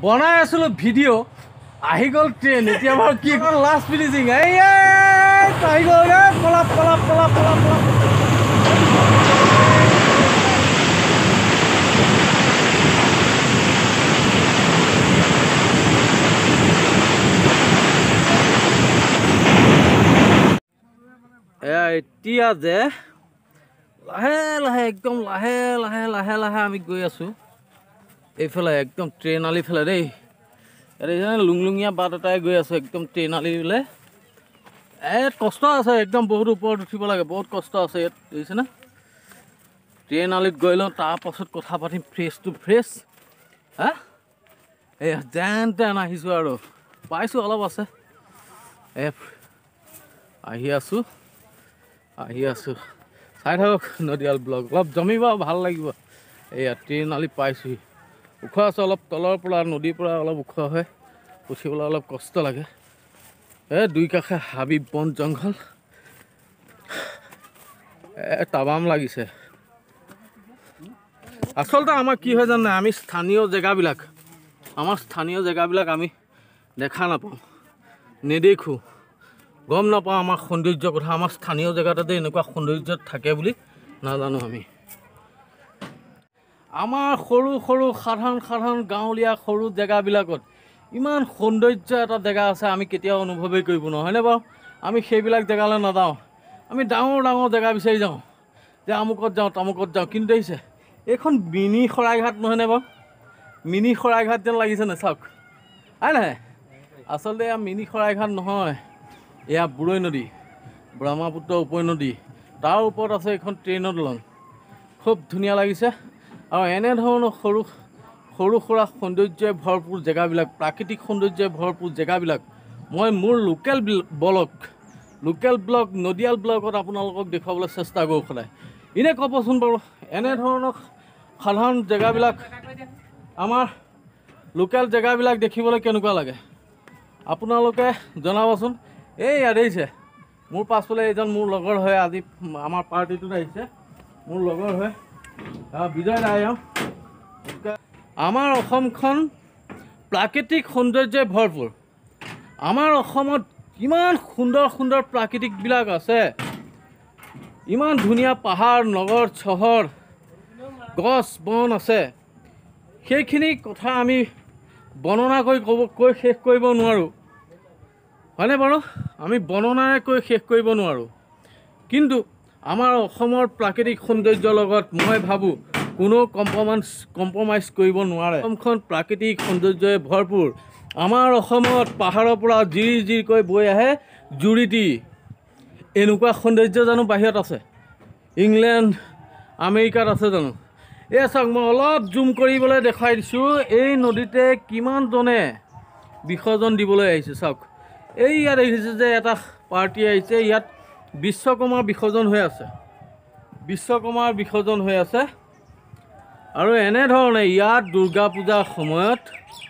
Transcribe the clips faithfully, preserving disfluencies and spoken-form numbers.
বনাই আছিলোঁ ভিডিঅ' আহি গ'ল ট্ৰেইন এতিয়া বাৰু কি কৰোঁ লাষ্ট ফিনিচিং এই আহি গ'ল পলাপ পলাপ পলাপ পলাপ পলাপ এয়া এতিয়া যে লাহে লাহে একদম লাহে লাহে লাহে লাহে আমি গৈ আছোঁ এইফালে একদম ট্ৰেইন আলি ফালে দেই ইয়াত লুংলুঙীয়া বাট এটাই গৈ আছোঁ একদম ট্ৰেইন আলিলে ইয়াত কষ্ট আছে একদম বহুত ওপৰত উঠিব লাগে বহুত কষ্ট আছে ইয়াত দেখিছেনে ট্ৰেইন আলিত গৈ লওঁ তাৰপাছত কথা পাতিম ফ্ৰেছ টু ফ্ৰেছ হা এই যেন তেন আহিছোঁ আৰু পাইছোঁ অলপ আছে এই আহি আছোঁ আহি আছোঁ চাই থাকক নদিয়াল ব্লগ অলপ জমিব ভাল লাগিব এয়া ট্ৰেইন আলি পাইছোঁহি ওখ আছে অলপ তলৰ পৰা নদীৰ পৰা অলপ ওখ হয় উঠিবলৈ অলপ কষ্ট লাগে এই দুই কাষে হাবি বন জংঘল এই তাবাম লাগিছে আচলতে আমাৰ কি হয় জানে আমি স্থানীয় জেগাবিলাক আমাৰ স্থানীয় জেগাবিলাক আমি দেখা নাপাওঁ নেদেখোঁ গম নাপাওঁ আমাৰ সৌন্দৰ্যৰ কথা আমাৰ স্থানীয় জেগাতে এনেকুৱা সৌন্দৰ্য থাকে বুলি নাজানো আমি আমাৰ সৰু সৰু সাধাৰণ সাধাৰণ গাঁৱলীয়া সৰু জেগাবিলাকত ইমান সৌন্দৰ্য এটা জেগা আছে আমি কেতিয়াও অনুভৱেই কৰিব নোৱাৰোঁ হয়নে বাৰু আমি সেইবিলাক জেগালৈ নাযাওঁ আমি ডাঙৰ ডাঙৰ জেগা বিচাৰি যাওঁ যে আমুকত যাওঁ তামুকত যাওঁ কিন্তু দেখিছে এইখন মিনি শৰাইঘাট নহয়নে বাৰু মিনি শৰাইঘাট যেন লাগিছেনে চাওক হয় নহয় আচলতে এয়া মিনি শৰাইঘাট নহয় এয়া বুৰৈ নদী ব্ৰহ্মপুত্ৰ উপনদী তাৰ ওপৰত আছে এখন ট্ৰেইনৰ দলং খুব ধুনীয়া লাগিছে আৰু এনেধৰণৰ সৰু সৰু সুৰা সৌন্দৰ্যই ভৰপূৰ জেগাবিলাক প্ৰাকৃতিক সৌন্দৰ্যই ভৰপূৰ জেগাবিলাক মই মোৰ লোকেল ব্লগ লোকেল ব্লগ নদিয়াল ব্লগত আপোনালোকক দেখুৱাবলৈ চেষ্টা কৰোঁ সদায় এনেই ক'বচোন বাৰু এনেধৰণৰ সাধাৰণ জেগাবিলাক আমাৰ লোকেল জেগাবিলাক দেখিবলৈ কেনেকুৱা লাগে আপোনালোকে জনাবচোন এই ইয়াত আহিছে মোৰ পাছফালে এইজন মোৰ লগৰ হয় আজি আমাৰ পাৰ্টিটোত আহিছে মোৰ লগৰ হয় বিজয় ৰায় আমাৰ অসমখন প্ৰাকৃতিক সৌন্দৰ্যই ভৰপূৰ আমাৰ অসমত ইমান সুন্দৰ সুন্দৰ প্ৰাকৃতিকবিলাক আছে ইমান ধুনীয়া পাহাৰ নগৰ চহৰ গছ বন আছে সেইখিনি কথা আমি বৰ্ণনা কৰি ক'ব কৈ শেষ কৰিব নোৱাৰোঁ হয়নে বাৰু আমি বৰ্ণনাৰে কৈ শেষ কৰিব নোৱাৰোঁ কিন্তু আমাৰ অসমৰ প্ৰাকৃতিক সৌন্দৰ্যৰ লগত মই ভাবোঁ কোনো কম্প্ৰমাইজ কম্প্ৰমাইজ কৰিব নোৱাৰে অসমখন প্ৰাকৃতিক সৌন্দৰ্যই ভৰপূৰ আমাৰ অসমত পাহাৰৰ পৰা জিৰি জিৰিকৈ বৈ আহে জুৰিটি এনেকুৱা সৌন্দৰ্য জানো বাহিৰত আছে ইংলেণ্ড আমেৰিকাত আছে জানো এই চাওক মই অলপ জুম কৰিবলৈ দেখুৱাই দিছোঁ এই নদীতে কিমানজনে বিসৰ্জন দিবলৈ আহিছে চাওক এই ইয়াত দেখিছে যে এটা পাৰ্টি আহিছে ইয়াত বিশ্বকৰ্মাৰ বিসৰ্জন হৈ আছে বিশ্বকৰ্মাৰ বিসৰ্জন হৈ আছে আৰু এনেধৰণে ইয়াত দুৰ্গা পূজাৰ সময়ত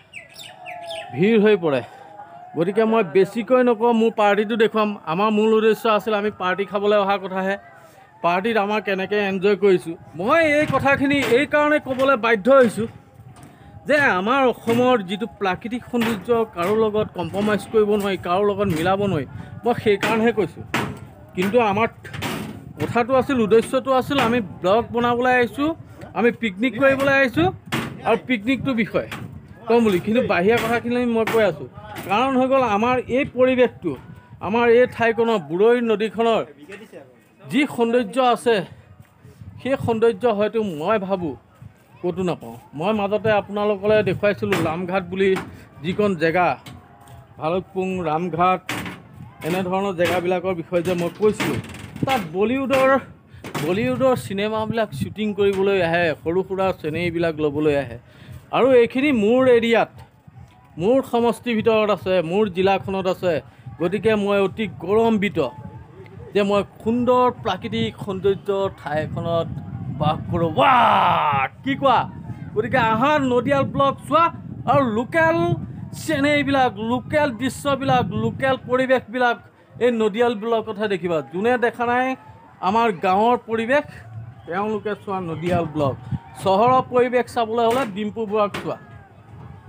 ভিৰ হৈ পৰে গতিকে মই বেছিকৈ নকওঁ মোৰ পাৰ্টিটো দেখুৱাম আমাৰ মূল উদ্দেশ্য আছিল আমি পাৰ্টি খাবলৈ অহা কথাহে পাৰ্টিত আমাৰ কেনেকৈ এনজয় কৰিছোঁ মই এই কথাখিনি এইকাৰণে ক'বলৈ বাধ্য হৈছোঁ যে আমাৰ অসমৰ যিটো প্ৰাকৃতিক সৌন্দৰ্য কাৰো লগত কম্প্ৰমাইজ কৰিব নোৱাৰি কাৰো লগত মিলাব নোৱাৰি মই সেইকাৰণেহে কৈছোঁ কিন্তু আমাৰ কথাটো আছিল উদ্দেশ্যটো আছিল আমি ব্লগ বনাবলৈ আহিছোঁ আমি পিকনিক কৰিবলৈ আহিছোঁ আৰু পিকনিকটোৰ বিষয়ে ক'ম বুলি কিন্তু বাহিৰা কথাখিনি মই কৈ আছোঁ কাৰণ হৈ গ'ল আমাৰ এই পৰিৱেশটো আমাৰ এই ঠাইখনৰ বুৰৈ নদীখনৰ যি সৌন্দৰ্য আছে সেই সৌন্দৰ্য হয়তো মই ভাবোঁ ক'তো নাপাওঁ মই মাজতে আপোনালোকলৈ দেখুৱাইছিলোঁ ৰামঘাট বুলি যিখন জেগা ভালুকপুং ৰামঘাট এনেধৰণৰ জেগাবিলাকৰ বিষয়ে যে মই কৈছিলোঁ তাত বলিউডৰ বলিউডৰ চিনেমাবিলাক শ্বুটিং কৰিবলৈ আহে সৰু সুৰা চেনেৰীবিলাক ল'বলৈ আহে আৰু এইখিনি মোৰ এৰিয়াত মোৰ সমষ্টিৰ ভিতৰত আছে মোৰ জিলাখনত আছে গতিকে মই অতি গৌৰৱান্বিত যে মই সুন্দৰ প্ৰাকৃতিক সৌন্দৰ্য ঠাইখনত বাস কৰোঁ ৱাহ কি কোৱা গতিকে আহা নদিয়াল ব্লগ চোৱা আৰু লোকেল চেনেৰীবিলাক লোকেল দৃশ্যবিলাক লোকেল পৰিৱেশবিলাক এই নদিয়াল ব্লগতহে দেখিবা যোনে দেখা নাই আমাৰ গাঁৱৰ পৰিৱেশ তেওঁলোকে চোৱা নদিয়াল ব্লগ চহৰৰ পৰিৱেশ চাবলৈ হ'লে ডিম্পু বৰুৱাক চোৱা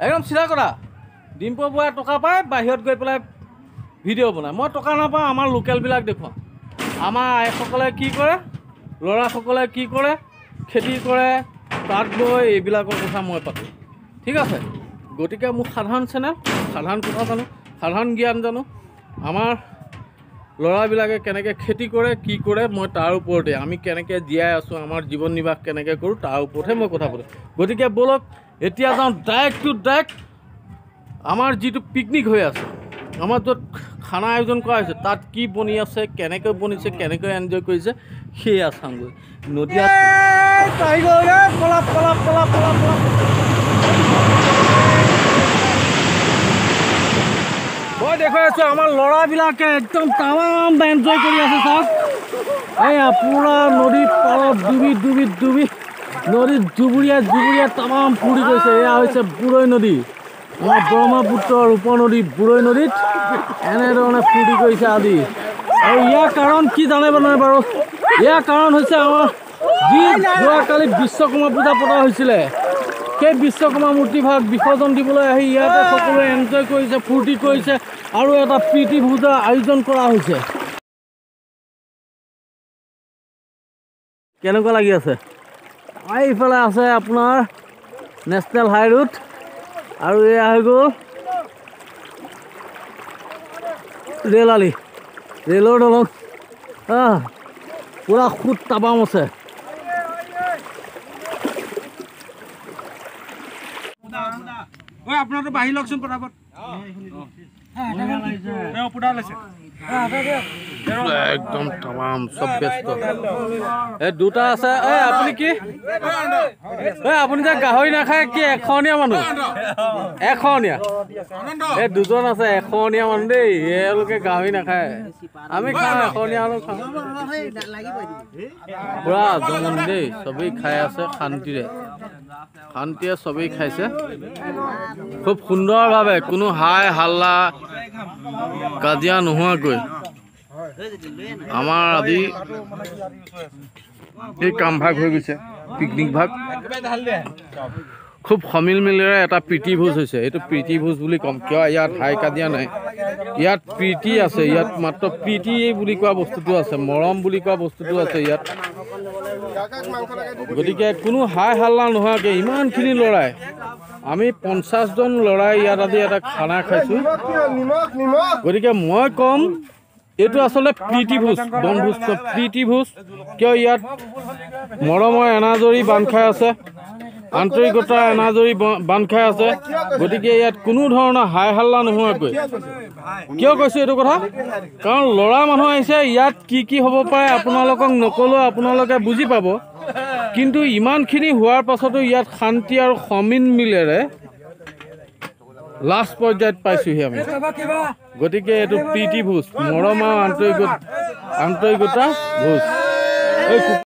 একদম চিধা কথা ডিম্পু বৰাই টকা পায় বাহিৰত গৈ পেলাই ভিডিঅ' বনায় মই টকা নাপাওঁ আমাৰ লোকেলবিলাক দেখুৱাওঁ আমাৰ আইসকলে কি কৰে ল'ৰাসকলে কি কৰে খেতি কৰে তাঁত বৈ এইবিলাকৰ কথা মই পাতোঁ ঠিক আছে গতিকে মোক সাধাৰণ চেনেল সাধাৰণ কথা জানো সাধাৰণ জ্ঞান জানো আমাৰ ল'ৰাবিলাকে কেনেকৈ খেতি কৰে কি কৰে মই তাৰ ওপৰতে আমি কেনেকৈ জীয়াই আছোঁ আমাৰ জীৱন নিৰ্বাহ কেনেকৈ কৰোঁ তাৰ ওপৰতহে মই কথা পাতোঁ গতিকে ব'লক এতিয়া যাওঁ ডাইৰেক্ট টু ডাইৰেক্ট আমাৰ যিটো পিকনিক হৈ আছে আমাৰ য'ত খানা আয়োজন কৰা হৈছে তাত কি বনি আছে কেনেকৈ বনিছে কেনেকৈ এনজয় কৰিছে সেয়া চাওঁগৈ নদীয়াত মই দেখুৱাই আছোঁ আমাৰ ল'ৰাবিলাকে একদম তামাম এনজয় কৰি আছে চাওক এয়া পুৰা নদীৰ পাৰত ডুবি ডুবি ডুবি নদীত জুবুৰীয়া জুবুৰীয়া তামাম ফুৰি গৈছে এয়া হৈছে বুৰৈ নদী আমাৰ ব্ৰহ্মপুত্ৰৰ উপনদী বুৰৈ নদীত এনেধৰণে ফূৰ্তি কৰিছে আজি আৰু ইয়াৰ কাৰণ কি জানিব নহয় বাৰু ইয়াৰ কাৰণ হৈছে আমাৰ যি যোৱাকালি বিশ্বকৰ্মা পূজা পতা হৈছিলে সেই বিশ্বকৰ্মা মূৰ্তিভাগ বিসৰ্জন দিবলৈ আহি ইয়াতে সকলোৱে এনজয় কৰিছে ফূৰ্তি কৰিছে আৰু এটা প্ৰীতি পূজা আয়োজন কৰা হৈছে কেনেকুৱা লাগি আছে এইফালে আছে আপোনাৰ নেশ্যনেল হাই ৰোড আৰু এয়া হৈ গ'ল ৰেল আলি ৰেলৰ দলং পুৰা খুদ তাবাম আছে আপোনাৰতো বাঢ়ি লওকচোন পটাপট একদম তামাম চব ব্যস্ত এই দুটা আছে এই আপুনি কি এই আপুনি যে গাহৰি নাখায় কি এশনীয়া মানুহ এশনীয়া এই দুজন আছে এশনীয়া মানুহ দেই এওঁলোকে গাহৰি নাখায় আমি খাওঁ এশনীয়া মানুহ খাওঁ পুৰা জমন দেই চবেই খাই আছে শান্তিৰে শান্তিৰে চবেই খাইছে খুব সুন্দৰভাৱে কোনো হাই হাল্লা কাজিয়া নোহোৱাকৈ আমাৰ আজি এই কাম ভাগ হৈ গৈছে পিকনিক ভাগ খুব সমিল মিলেৰে এটা প্ৰীতি ভোজ হৈছে এইটো প্ৰীতি ভোজ বুলি ক'ম কিয় ইয়াত হাই কাজিয়া নাই ইয়াত প্ৰীতি আছে ইয়াত মাত্ৰ প্ৰীতি বুলি কোৱা বস্তুটো আছে মৰম বুলি কোৱা বস্তুটো আছে ইয়াত গতিকে কোনো হাই হাল্লা নোহোৱাকৈ ইমানখিনি ল'ৰাই আমি পঞ্চাছজন ল'ৰাই ইয়াত আজি এটা খানা খাইছোঁ গতিকে মই ক'ম এইটো আচলতে প্ৰীতি ভোজ বনভোজ প্ৰীতি ভোজ কিয় ইয়াত মৰমৰ এনাজৰী বান্ধ খাই আছে আন্তৰিকতা এনাজৰী বান্ধ খাই আছে গতিকে ইয়াত কোনো ধৰণৰ হাই হাল্লা নোহোৱাকৈ কিয় কৈছোঁ এইটো কথা কাৰণ ল'ৰা মানুহ আহিছে ইয়াত কি কি হ'ব পাৰে আপোনালোকক নক'লেও আপোনালোকে বুজি পাব কিন্তু ইমানখিনি হোৱাৰ পাছতো ইয়াত শান্তি আৰু সমিল মিলেৰে লাষ্ট পৰ্যায়ত পাইছোঁহি আমি গতিকে এইটো প্ৰীতি ভোজ মৰম আৰু আন্তৰিকতা আন্তৰিকতা ভোজ